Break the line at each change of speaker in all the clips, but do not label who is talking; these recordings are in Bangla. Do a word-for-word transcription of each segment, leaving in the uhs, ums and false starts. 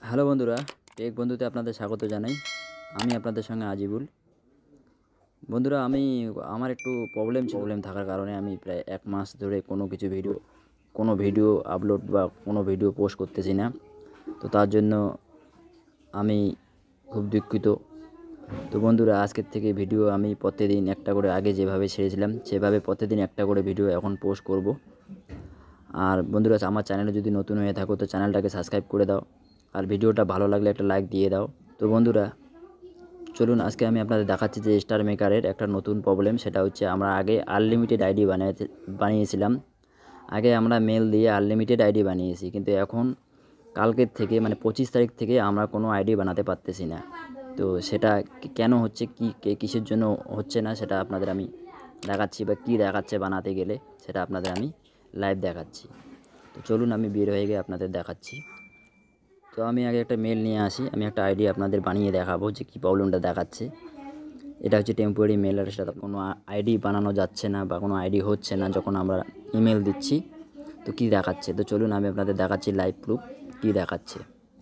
হ্যালো বন্ধুরা, টেক বন্ধুতে আপনাদের স্বাগত জানাই। আমি আপনাদের সঙ্গে আজিবুল। বন্ধুরা, আমি আমার একটু প্রবলেম প্রবলেম থাকার কারণে আমি প্রায় এক মাস ধরে কোনো কিছু ভিডিও কোনো ভিডিও আপলোড বা কোনো ভিডিও পোস্ট করতেছি না। তো তার জন্য আমি খুব দুঃখিত। তো বন্ধুরা, আজকের থেকে ভিডিও আমি প্রতিদিন একটা করে, আগে যেভাবে ছেড়েছিলাম সেভাবে প্রতিদিন একটা করে ভিডিও এখন পোস্ট করব। আর বন্ধুরা, আমার চ্যানেলে যদি নতুন হয়ে থাকো তো চ্যানেলটাকে সাবস্ক্রাইব করে দাও, আর ভিডিওটা ভালো লাগলে একটা লাইক দিয়ে দাও। তো বন্ধুরা, চলুন আজকে আমি আপনাদের দেখাচ্ছি যে স্টার মেকারের একটা নতুন প্রবলেম। সেটা হচ্ছে, আমরা আগে আনলিমিটেড আইডি বানিয়ে বানিয়েছিলাম আগে আমরা মেল দিয়ে আনলিমিটেড আইডি বানিয়েছি, কিন্তু এখন কালকের থেকে মানে পঁচিশ তারিখ থেকে আমরা কোনো আইডি বানাতে পারতেছি না। তো সেটা কেন হচ্ছে, কী কিসের জন্য হচ্ছে না, সেটা আপনাদের আমি দেখাচ্ছি, বা কী দেখাচ্ছে বানাতে গেলে সেটা আপনাদের আমি লাইভ দেখাচ্ছি। তো চলুন আমি বের হয়ে গিয়ে আপনাদের দেখাচ্ছি। তো আমি আগে একটা মেল নিয়ে আসি, আমি একটা আইডি আপনাদের বানিয়ে দেখাবো যে কী প্রবলেমটা দেখাচ্ছে। এটা হচ্ছে টেম্পোরারি মেল, আর সেটা কোনো আইডি বানানো যাচ্ছে না বা কোনো আইডি হচ্ছে না যখন আমরা ইমেল দিচ্ছি। তো কী দেখাচ্ছে, তো চলুন আমি আপনাদের দেখাচ্ছি লাইভ প্রুফ কী দেখাচ্ছে।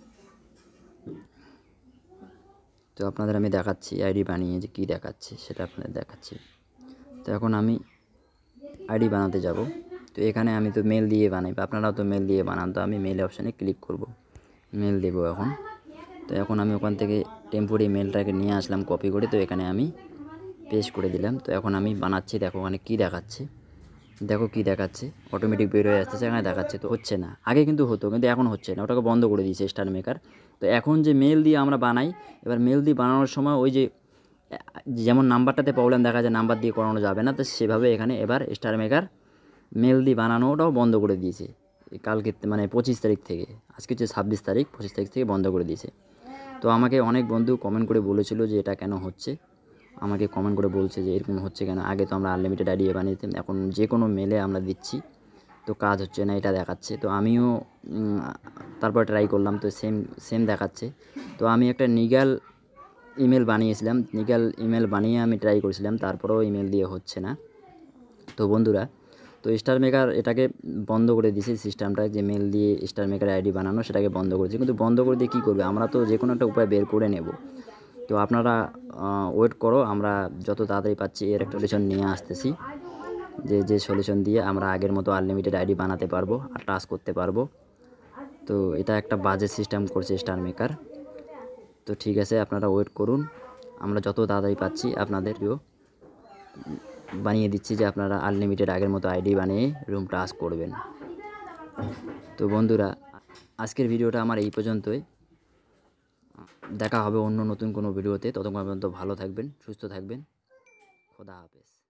তো আপনাদের আমি দেখাচ্ছি আইডি বানিয়ে যে কী দেখাচ্ছে সেটা আপনাদের দেখাচ্ছি। তো এখন আমি আইডি বানাতে যাব। তো এখানে আমি তো মেল দিয়ে বানাই, বা আপনারাও তো মেল দিয়ে বানান। তো আমি মেল অপশানে ক্লিক করব, মেল দেবো এখন। তো এখন আমি ওখান থেকে টেম্পোরারি মেলটাকে নিয়ে আসলাম কপি করে, তো এখানে আমি পেস্ট করে দিলাম। তো এখন আমি বানাচ্ছি, দেখো ওখানে কী দেখাচ্ছে, দেখো কী দেখাচ্ছে, অটোমেটিক বের হয়ে আসতেছে, এখানে দেখাচ্ছে। তো হচ্ছে না, আগে কিন্তু হতো, কিন্তু এখন হচ্ছে না, ওটাকে বন্ধ করে দিয়েছে স্টার মেকার। তো এখন যে মেল দিয়ে আমরা বানাই, এবার মেল দিয়ে বানানোর সময় ওই যে যেমন নাম্বারটাতে প্রবলেম দেখা যায়, নাম্বার দিয়ে করানো যাবে না, তো সেভাবে এখানে এবার স্টার মেকার মেল দিয়ে বানানোটাও বন্ধ করে দিয়েছে কালকে, মানে পঁচিশ তারিখ থেকে। আজকে হচ্ছে ছাব্বিশ তারিখ, পঁচিশ তারিখ থেকে বন্ধ করে দিয়েছে। তো আমাকে অনেক বন্ধু কমেন্ট করে বলেছিল যে এটা কেন হচ্ছে, আমাকে কমেন্ট করে বলছে যে এরকম হচ্ছে কেন, আগে তো আমরা আনলিমিটেড আইডি বানিয়েছিলাম, এখন যে কোনো মেলে আমরা দিচ্ছি তো কাজ হচ্ছে না, এটা দেখাচ্ছে। তো আমিও তারপর ট্রাই করলাম, তো সেম সেম দেখাচ্ছে। তো আমি একটা নিগাল ইমেল বানিয়েছিলাম, নিগাল ইমেল বানিয়ে আমি ট্রাই করেছিলাম, তারপরেও ইমেল দিয়ে হচ্ছে না। তো বন্ধুরা, তো স্টার মেকার এটাকে বন্ধ করে দিয়েছে, সিস্টেমটা যে মেল দিয়ে স্টার মেকার আইডি বানানো সেটাকে বন্ধ করেছে। কিন্তু বন্ধ করে দিয়ে কী করবে, আমরা তো যে কোনো একটা উপায় বের করে নেব। তো আপনারা ওয়েট করো, আমরা যত তাড়াতাড়ি পাচ্ছি এর একটা সলিউশন নিয়ে আসতেছি, যে যে সলিউশন দিয়ে আমরা আগের মতো আনলিমিটেড আইডি বানাতে পারবো আর টাচ করতে পারবো। তো এটা একটা বাজে সিস্টেম করছে স্টার মেকার। তো ঠিক আছে, আপনারা ওয়েট করুন, আমরা যত তাড়াতাড়ি পাচ্ছি আপনাদেরকেও বানিয়ে দিচ্ছি যে আপনারা আনলিমিটেড আগের মতো আইডি বানিয়ে রুম টাচ করবেন। তো বন্ধুরা, আজকের ভিডিওটা আমার এই পর্যন্তই। দেখা হবে অন্য নতুন কোনো ভিডিওতে। ততক্ষণ পর্যন্ত ভালো থাকবেন, সুস্থ থাকবেন। খোদা হাফেজ।